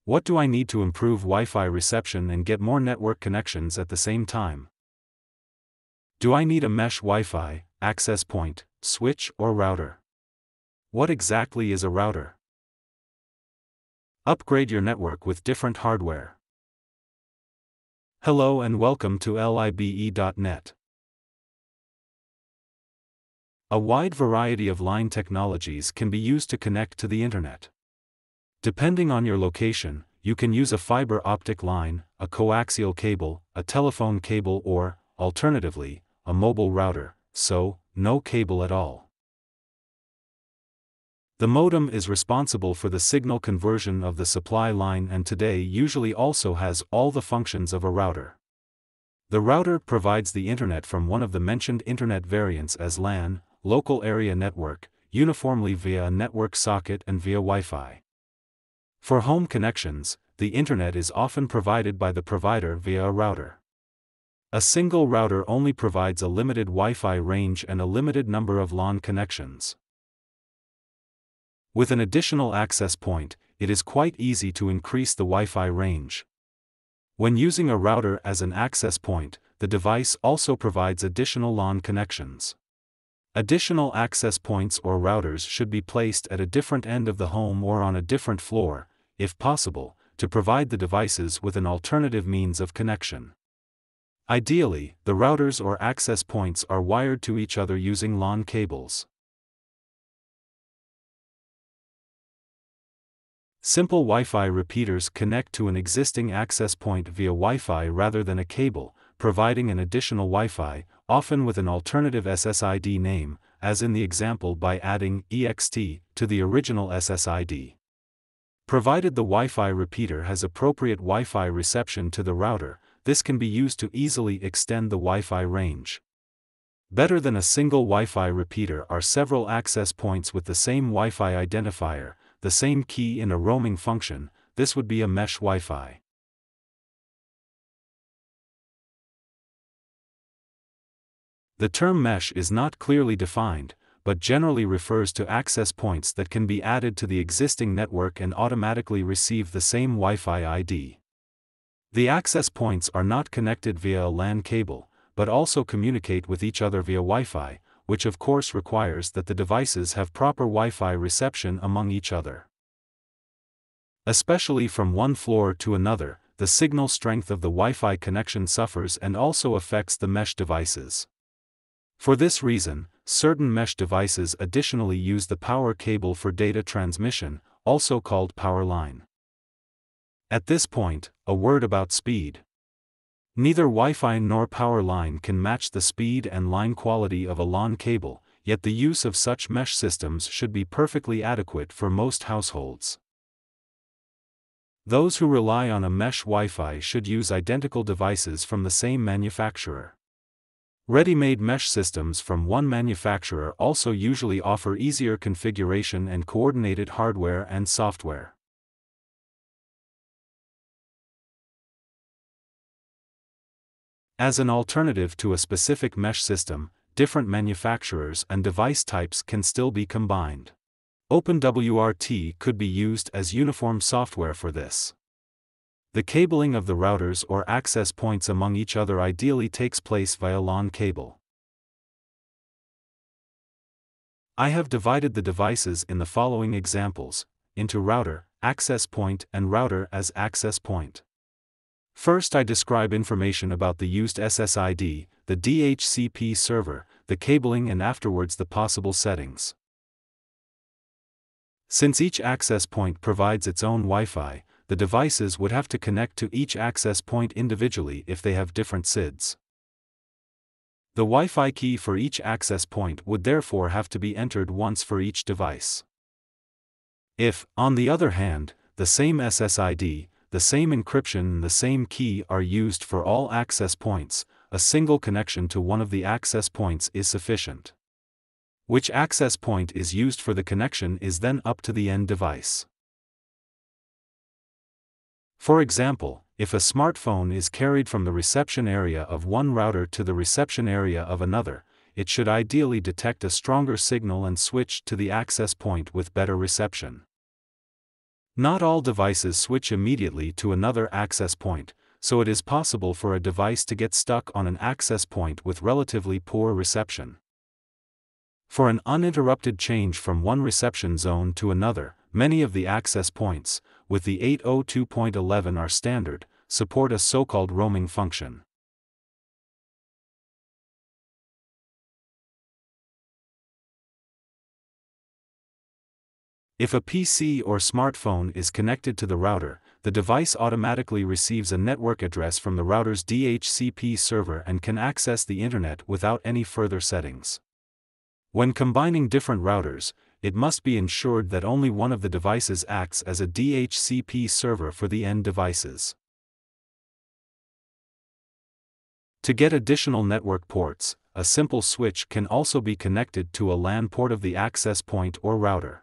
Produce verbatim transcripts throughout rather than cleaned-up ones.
What do I need to improve Wi-Fi reception and get more network connections at the same time? Do I need a mesh Wi-Fi, access point, switch or router? What exactly is a router? Upgrade your network with different hardware. Hello and welcome to libe dot net. A wide variety of line technologies can be used to connect to the internet. Depending on your location, you can use a fiber optic line, a coaxial cable, a telephone cable or, alternatively, a mobile router, so, no cable at all. The modem is responsible for the signal conversion of the supply line and today usually also has all the functions of a router. The router provides the internet from one of the mentioned internet variants as LAN, local area network, uniformly via a network socket and via Wi-Fi. For home connections, the internet is often provided by the provider via a router. A single router only provides a limited Wi-Fi range and a limited number of LAN connections. With an additional access point, it is quite easy to increase the Wi-Fi range. When using a router as an access point, the device also provides additional LAN connections. Additional access points or routers should be placed at a different end of the home or on a different floor, if possible, to provide the devices with an alternative means of connection. Ideally, the routers or access points are wired to each other using LAN cables. Simple Wi-Fi repeaters connect to an existing access point via Wi-Fi rather than a cable, providing an additional Wi-Fi, often with an alternative S S I D name, as in the example by adding E X T to the original S S I D. Provided the Wi-Fi repeater has appropriate Wi-Fi reception to the router, this can be used to easily extend the Wi-Fi range. Better than a single Wi-Fi repeater are several access points with the same Wi-Fi identifier, the same key in a roaming function. This would be a mesh Wi-Fi. The term mesh is not clearly defined, but generally refers to access points that can be added to the existing network and automatically receive the same Wi-Fi I D. The access points are not connected via a LAN cable, but also communicate with each other via Wi-Fi, which of course requires that the devices have proper Wi-Fi reception among each other. Especially from one floor to another, the signal strength of the Wi-Fi connection suffers and also affects the mesh devices. For this reason, certain mesh devices additionally use the power cable for data transmission, also called Powerline. At this point, a word about speed. Neither Wi-Fi nor Powerline can match the speed and line quality of a LAN cable, yet the use of such mesh systems should be perfectly adequate for most households. Those who rely on a mesh Wi-Fi should use identical devices from the same manufacturer. Ready-made mesh systems from one manufacturer also usually offer easier configuration and coordinated hardware and software. As an alternative to a specific mesh system, different manufacturers and device types can still be combined. OpenWRT could be used as uniform software for this. The cabling of the routers or access points among each other ideally takes place via LAN cable. I have divided the devices in the following examples into router, access point, and router as access point. First, I describe information about the used S S I D, the D H C P server, the cabling, and afterwards the possible settings. Since each access point provides its own Wi-Fi, the devices would have to connect to each access point individually if they have different S I Ds. The Wi-Fi key for each access point would therefore have to be entered once for each device. If, on the other hand, the same S S I D, the same encryption and the same key are used for all access points, a single connection to one of the access points is sufficient. Which access point is used for the connection is then up to the end device. For example, if a smartphone is carried from the reception area of one router to the reception area of another, it should ideally detect a stronger signal and switch to the access point with better reception. Not all devices switch immediately to another access point, so it is possible for a device to get stuck on an access point with relatively poor reception. For an uninterrupted change from one reception zone to another, many of the access points, with the eight oh two dot eleven are standard, support a so-called roaming function. If a P C or smartphone is connected to the router, the device automatically receives a network address from the router's D H C P server and can access the internet without any further settings. When combining different routers, it must be ensured that only one of the devices acts as a D H C P server for the end devices. To get additional network ports, a simple switch can also be connected to a LAN port of the access point or router.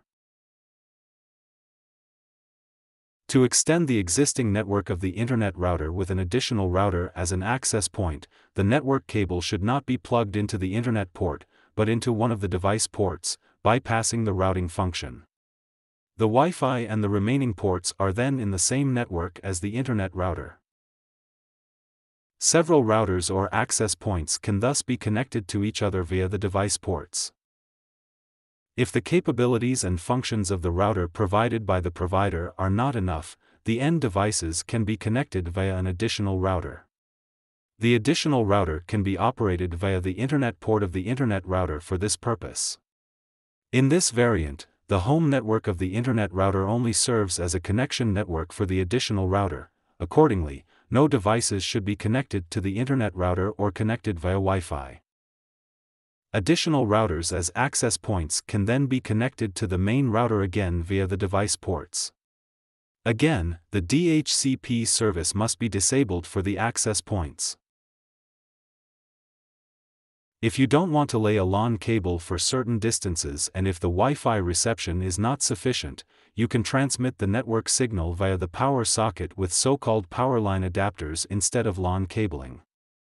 To extend the existing network of the Internet router with an additional router as an access point, the network cable should not be plugged into the Internet port, but into one of the device ports, bypassing the routing function. The Wi-Fi and the remaining ports are then in the same network as the Internet router. Several routers or access points can thus be connected to each other via the device ports. If the capabilities and functions of the router provided by the provider are not enough, the end devices can be connected via an additional router. The additional router can be operated via the Internet port of the Internet router for this purpose. In this variant, the home network of the Internet router only serves as a connection network for the additional router. Accordingly, no devices should be connected to the Internet router or connected via Wi-Fi. Additional routers as access points can then be connected to the main router again via the device ports. Again, the D H C P service must be disabled for the access points. If you don't want to lay a LAN cable for certain distances and if the Wi-Fi reception is not sufficient, you can transmit the network signal via the power socket with so-called Powerline adapters instead of LAN cabling.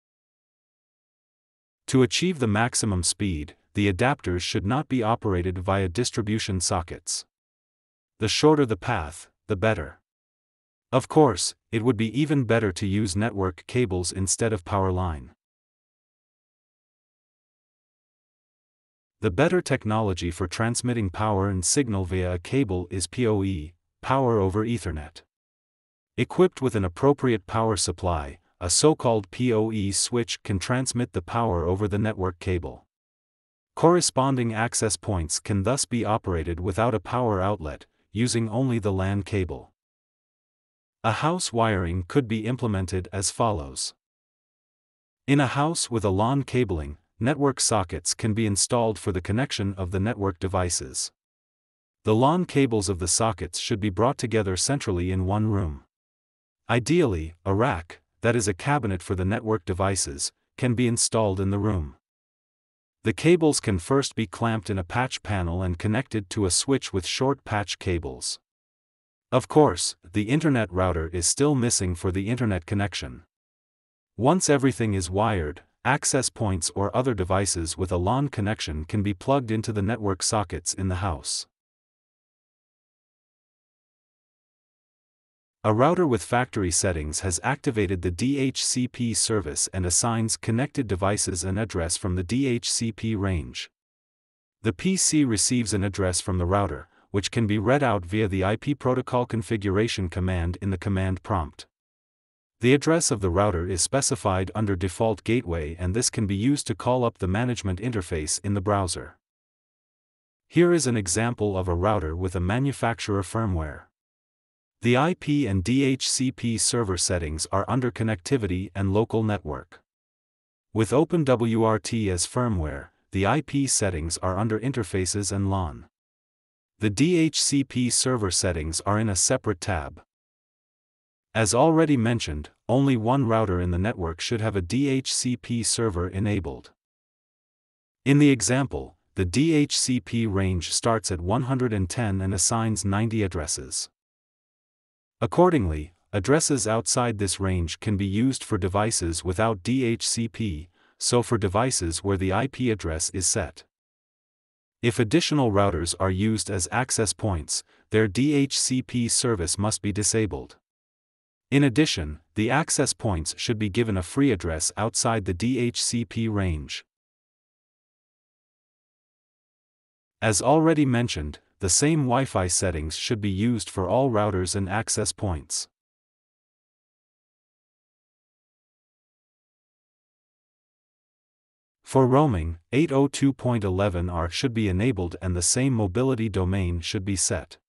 To achieve the maximum speed, the adapters should not be operated via distribution sockets. The shorter the path, the better. Of course, it would be even better to use network cables instead of power line. The better technology for transmitting power and signal via a cable is P O E, Power over Ethernet. Equipped with an appropriate power supply, a so-called P O E switch can transmit the power over the network cable. Corresponding access points can thus be operated without a power outlet, using only the LAN cable. A house wiring could be implemented as follows. In a house with a LAN cabling, network sockets can be installed for the connection of the network devices. The LAN cables of the sockets should be brought together centrally in one room. Ideally, a rack, that is a cabinet for the network devices, can be installed in the room. The cables can first be clamped in a patch panel and connected to a switch with short patch cables. Of course, the Internet router is still missing for the Internet connection. Once everything is wired, access points or other devices with a LAN connection can be plugged into the network sockets in the house. A router with factory settings has activated the D H C P service and assigns connected devices an address from the D H C P range. The P C receives an address from the router, which can be read out via the I P protocol configuration command in the command prompt. The address of the router is specified under default gateway, and this can be used to call up the management interface in the browser. Here is an example of a router with a manufacturer firmware. The I P and D H C P server settings are under connectivity and local network. With OpenWRT as firmware, the I P settings are under interfaces and LAN. The D H C P server settings are in a separate tab. As already mentioned, only one router in the network should have a D H C P server enabled. In the example, the D H C P range starts at one hundred ten and assigns ninety addresses. Accordingly, addresses outside this range can be used for devices without D H C P, so for devices where the I P address is set. If additional routers are used as access points, their D H C P service must be disabled. In addition, the access points should be given a free address outside the D H C P range. As already mentioned, the same Wi-Fi settings should be used for all routers and access points. For roaming, eight oh two dot eleven R should be enabled and the same mobility domain should be set.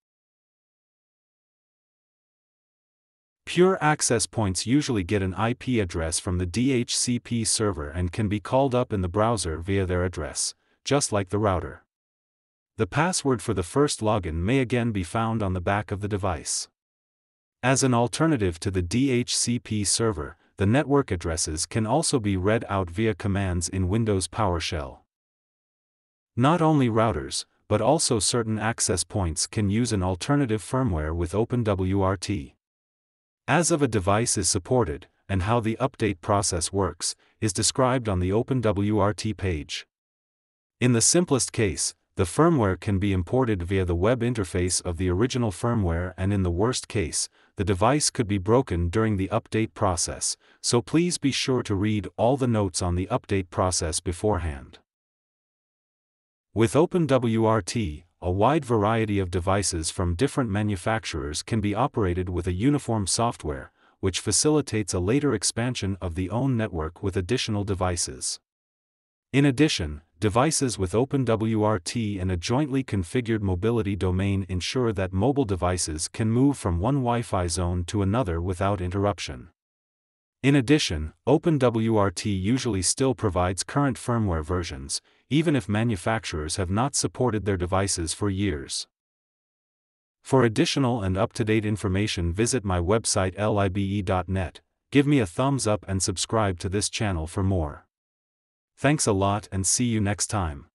Pure access points usually get an I P address from the D H C P server and can be called up in the browser via their address, just like the router. The password for the first login may again be found on the back of the device. As an alternative to the D H C P server, the network addresses can also be read out via commands in Windows PowerShell. Not only routers, but also certain access points can use an alternative firmware with OpenWRT. As of a device is supported, and how the update process works, is described on the OpenWRT page. In the simplest case, the firmware can be imported via the web interface of the original firmware, and in the worst case, the device could be broken during the update process, so please be sure to read all the notes on the update process beforehand. With OpenWRT, a wide variety of devices from different manufacturers can be operated with a uniform software, which facilitates a later expansion of the own network with additional devices. In addition, devices with OpenWRT and a jointly configured mobility domain ensure that mobile devices can move from one Wi-Fi zone to another without interruption. In addition, OpenWRT usually still provides current firmware versions, even if manufacturers have not supported their devices for years. For additional and up-to-date information, visit my website libe dot net, give me a thumbs up and subscribe to this channel for more. Thanks a lot and see you next time.